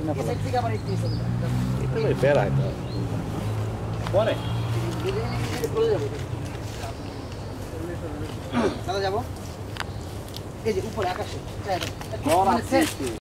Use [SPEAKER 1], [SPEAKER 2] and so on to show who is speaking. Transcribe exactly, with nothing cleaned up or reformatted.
[SPEAKER 1] side থেকে আবার একটু এসে
[SPEAKER 2] এটা ভাই বেড়ায় তো পরে
[SPEAKER 1] দাদা যাবো এই যে উপরে আকাশে